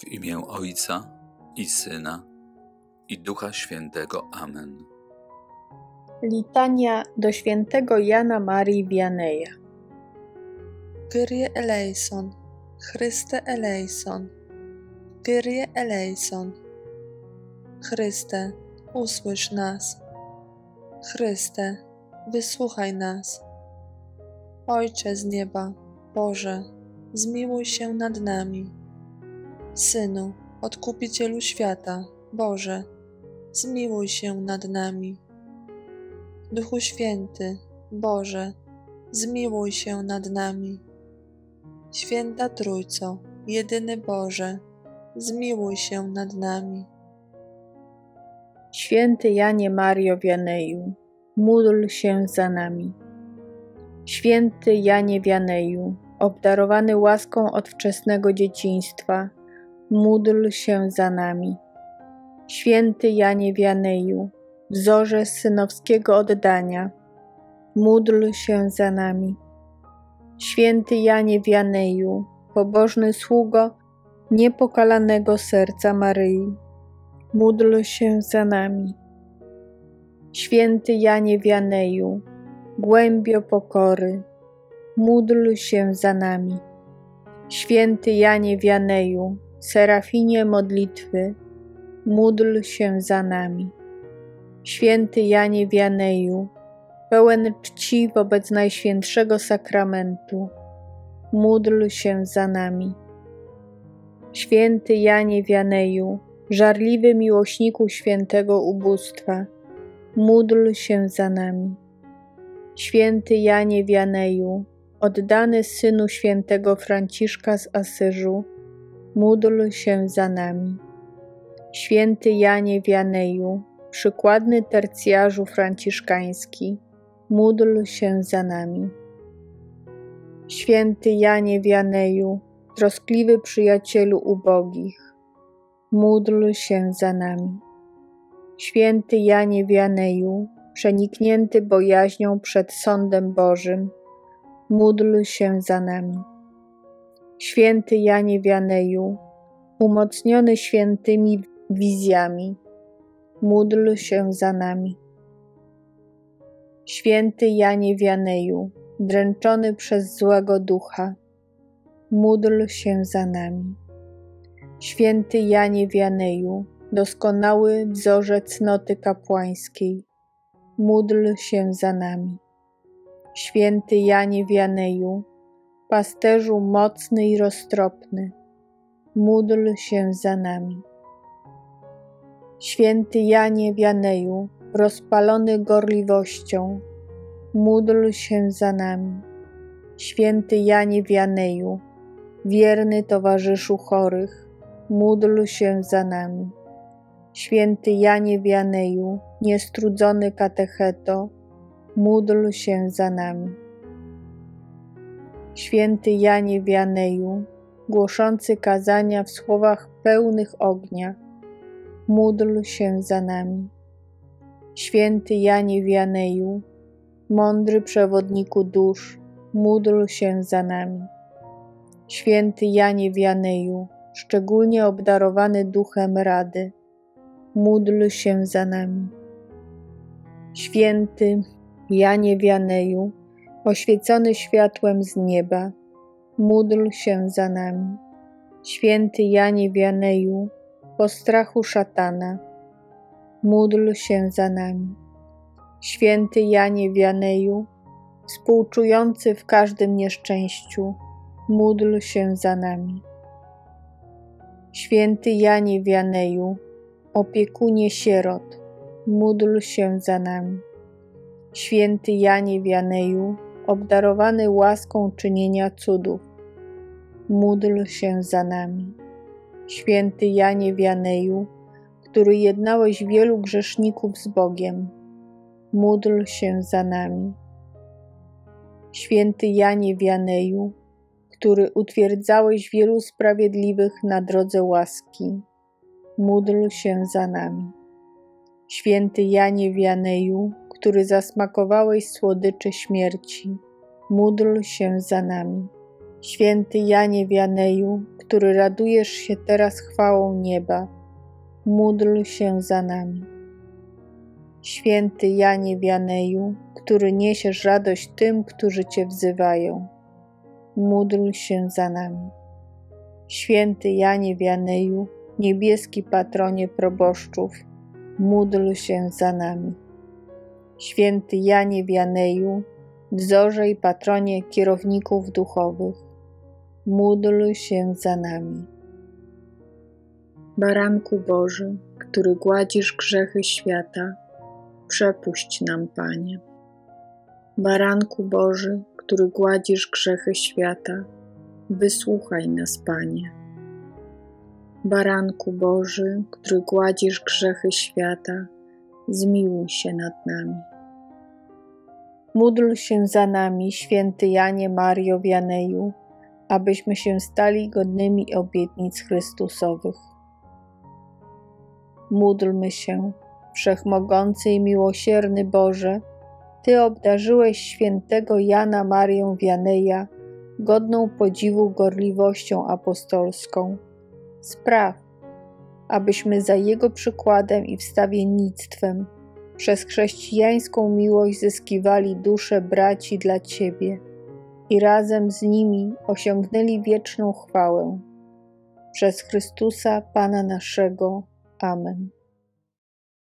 W imię Ojca i Syna, i Ducha Świętego. Amen. Litania do świętego Jana Marii Vianneya. Kyrie eleison, Chryste eleison, Kyrie eleison. Chryste, usłysz nas. Chryste, wysłuchaj nas. Ojcze z nieba, Boże, zmiłuj się nad nami. Synu, Odkupicielu świata, Boże, zmiłuj się nad nami. Duchu Święty, Boże, zmiłuj się nad nami. Święta Trójco, jedyny Boże, zmiłuj się nad nami. Święty Janie Mario Vianneyu, módl się za nami. Święty Janie Vianneyu, obdarowany łaską od wczesnego dzieciństwa, módl się za nami. Święty Janie Vianneyu, wzorze synowskiego oddania, módl się za nami. Święty Janie Vianneyu, pobożny sługo niepokalanego serca Maryi, módl się za nami. Święty Janie Vianneyu, głębio pokory, módl się za nami. Święty Janie Vianneyu, serafinie modlitwy, módl się za nami. Święty Janie Vianneyu, pełen czci wobec Najświętszego Sakramentu, módl się za nami. Święty Janie Vianneyu, żarliwy miłośniku świętego ubóstwa, módl się za nami. Święty Janie Vianneyu, oddany synu świętego Franciszka z Asyżu, módl się za nami. Święty Janie Vianneyu, przykładny tercjarzu franciszkański, módl się za nami. Święty Janie Vianneyu, troskliwy przyjacielu ubogich, módl się za nami. Święty Janie Vianneyu, przeniknięty bojaźnią przed sądem Bożym, módl się za nami. Święty Janie Vianneyu, umocniony świętymi wizjami, módl się za nami. Święty Janie Vianneyu, dręczony przez złego ducha, módl się za nami. Święty Janie Vianneyu, doskonały wzorze cnoty kapłańskiej, módl się za nami. Święty Janie Vianneyu, pasterzu mocny i roztropny, módl się za nami. Święty Janie Vianneyu, rozpalony gorliwością, módl się za nami. Święty Janie Vianneyu, wierny towarzyszu chorych, módl się za nami. Święty Janie Vianneyu, niestrudzony katecheto, módl się za nami. Święty Janie Vianneyu, głoszący kazania w słowach pełnych ognia, módl się za nami. Święty Janie Vianneyu, mądry przewodniku dusz, módl się za nami. Święty Janie Vianneyu, szczególnie obdarowany duchem rady, módl się za nami. Święty Janie Vianneyu, oświecony światłem z nieba, módl się za nami. Święty Janie Vianneyu, postrachu szatana, módl się za nami. Święty Janie Vianneyu, współczujący w każdym nieszczęściu, módl się za nami. Święty Janie Vianneyu, opiekunie sierot, módl się za nami. Święty Janie Vianneyu, obdarowany łaską czynienia cudów, módl się za nami. Święty Janie Vianneyu, który jednałeś wielu grzeszników z Bogiem, módl się za nami. Święty Janie Vianneyu, który utwierdzałeś wielu sprawiedliwych na drodze łaski, módl się za nami. Święty Janie Vianneyu, który zasmakowałeś słodyczy śmierci, módl się za nami. Święty Janie Wianeju, który radujesz się teraz chwałą nieba, módl się za nami. Święty Janie Wianeju, który niesiesz radość tym, którzy Cię wzywają, módl się za nami. Święty Janie Wianeju, niebieski patronie proboszczów, módl się za nami. Święty Janie Wianeju, wzorze i patronie kierowników duchowych, módl się za nami. Baranku Boży, który gładzisz grzechy świata, przepuść nam, Panie. Baranku Boży, który gładzisz grzechy świata, wysłuchaj nas, Panie. Baranku Boży, który gładzisz grzechy świata, zmiłuj się nad nami. Módl się za nami, święty Janie Mario Wianeju, abyśmy się stali godnymi obietnic Chrystusowych. Módlmy się, wszechmogący i miłosierny Boże, Ty obdarzyłeś świętego Jana Marię Wianeja godną podziwu gorliwością apostolską. Spraw, abyśmy za Jego przykładem i wstawiennictwem przez chrześcijańską miłość zyskiwali dusze braci dla Ciebie i razem z nimi osiągnęli wieczną chwałę. Przez Chrystusa Pana naszego. Amen.